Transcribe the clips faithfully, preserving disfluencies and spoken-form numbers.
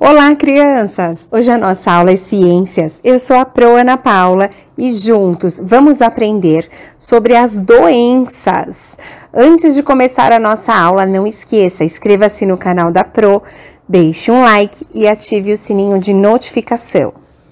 Olá, crianças! Hoje a nossa aula é Ciências. Eu sou a Pro Ana Paula e juntos vamos aprender sobre as doenças. Antes de começar a nossa aula, não esqueça, inscreva-se no canal da Pro, deixe um like e ative o sininho de notificação.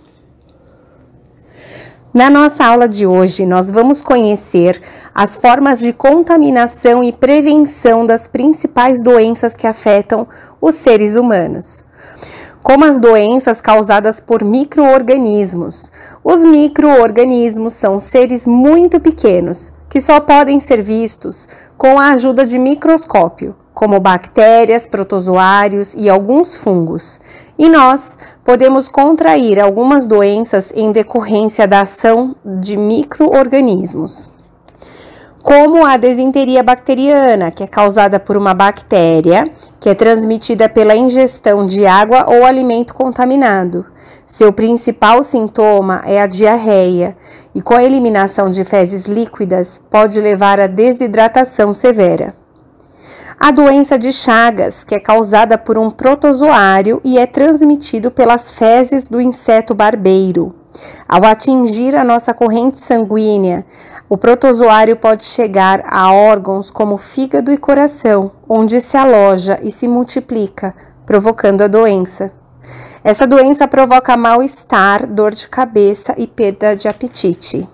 Na nossa aula de hoje, nós vamos conhecer as formas de contaminação e prevenção das principais doenças que afetam os seres humanos, como as doenças causadas por micro-organismos. Os micro-organismos são seres muito pequenos, que só podem ser vistos com a ajuda de microscópio, como bactérias, protozoários e alguns fungos. E nós podemos contrair algumas doenças em decorrência da ação de micro-organismos, como a desinteria bacteriana, que é causada por uma bactéria, que é transmitida pela ingestão de água ou alimento contaminado. Seu principal sintoma é a diarreia, e com a eliminação de fezes líquidas, pode levar à desidratação severa. A doença de Chagas, que é causada por um protozoário e é transmitido pelas fezes do inseto barbeiro. Ao atingir a nossa corrente sanguínea, o protozoário pode chegar a órgãos como fígado e coração, onde se aloja e se multiplica, provocando a doença. Essa doença provoca mal-estar, dor de cabeça e perda de apetite.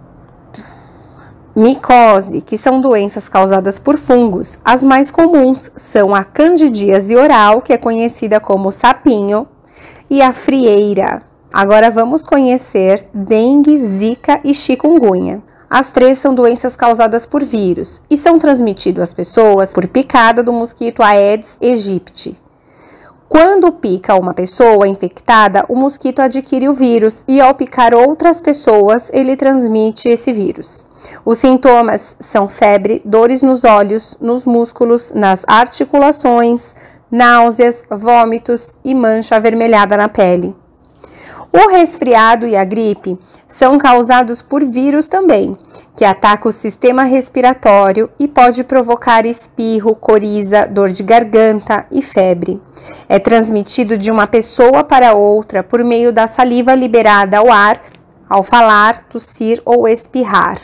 Micose, que são doenças causadas por fungos. As mais comuns são a candidíase oral, que é conhecida como sapinho, e a frieira. Agora vamos conhecer dengue, zika e chikungunya. As três são doenças causadas por vírus e são transmitidas às pessoas por picada do mosquito Aedes aegypti. Quando pica uma pessoa infectada, o mosquito adquire o vírus e ao picar outras pessoas, ele transmite esse vírus. Os sintomas são febre, dores nos olhos, nos músculos, nas articulações, náuseas, vômitos e mancha avermelhada na pele. O resfriado e a gripe são causados por vírus também, que ataca o sistema respiratório e pode provocar espirro, coriza, dor de garganta e febre. É transmitido de uma pessoa para outra por meio da saliva liberada ao ar, ao falar, tossir ou espirrar.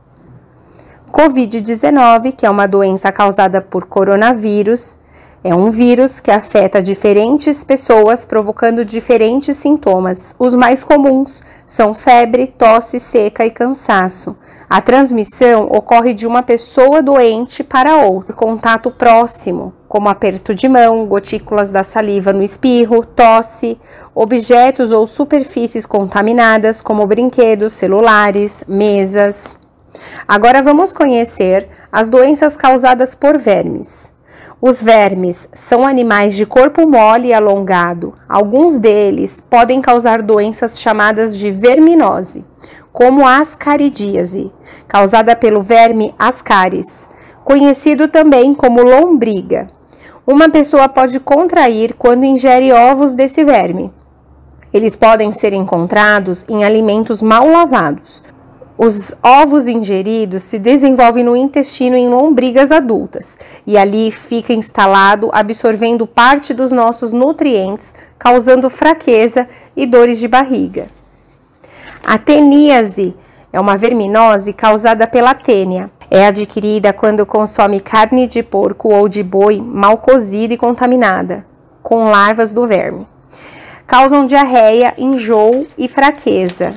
covid dezenove, que é uma doença causada por coronavírus, é um vírus que afeta diferentes pessoas, provocando diferentes sintomas. Os mais comuns são febre, tosse seca e cansaço. A transmissão ocorre de uma pessoa doente para outra, por contato próximo, como aperto de mão, gotículas da saliva no espirro, tosse, objetos ou superfícies contaminadas, como brinquedos, celulares, mesas. Agora vamos conhecer as doenças causadas por vermes. Os vermes são animais de corpo mole e alongado. Alguns deles podem causar doenças chamadas de verminose, como a ascaridíase, causada pelo verme ascaris, conhecido também como lombriga. Uma pessoa pode contrair quando ingere ovos desse verme. Eles podem ser encontrados em alimentos mal lavados. Os ovos ingeridos se desenvolvem no intestino em lombrigas adultas e ali fica instalado, absorvendo parte dos nossos nutrientes, causando fraqueza e dores de barriga. A teníase é uma verminose causada pela tênia. É adquirida quando consome carne de porco ou de boi mal cozida e contaminada, com larvas do verme. Causam diarreia, enjoo e fraqueza.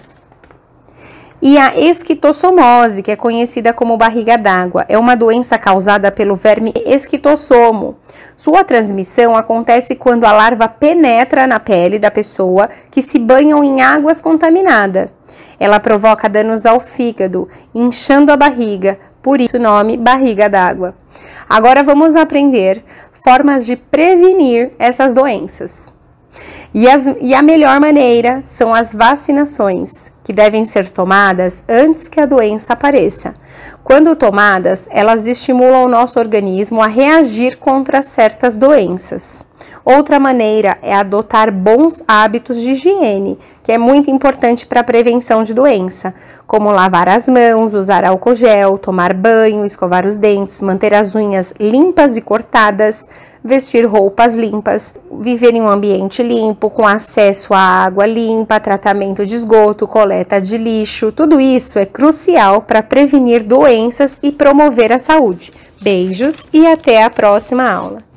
E a esquistossomose, que é conhecida como barriga d'água, é uma doença causada pelo verme esquitossomo. Sua transmissão acontece quando a larva penetra na pele da pessoa que se banham em águas contaminadas. Ela provoca danos ao fígado, inchando a barriga, por isso o nome barriga d'água. Agora vamos aprender formas de prevenir essas doenças. E, as, e a melhor maneira são as vacinações, que devem ser tomadas antes que a doença apareça. Quando tomadas, elas estimulam o nosso organismo a reagir contra certas doenças. Outra maneira é adotar bons hábitos de higiene, que é muito importante para a prevenção de doença, como lavar as mãos, usar álcool gel, tomar banho, escovar os dentes, manter as unhas limpas e cortadas, vestir roupas limpas, viver em um ambiente limpo, com acesso à água limpa, tratamento de esgoto, coleta de lixo. Tudo isso é crucial para prevenir doenças e promover a saúde. Beijos e até a próxima aula!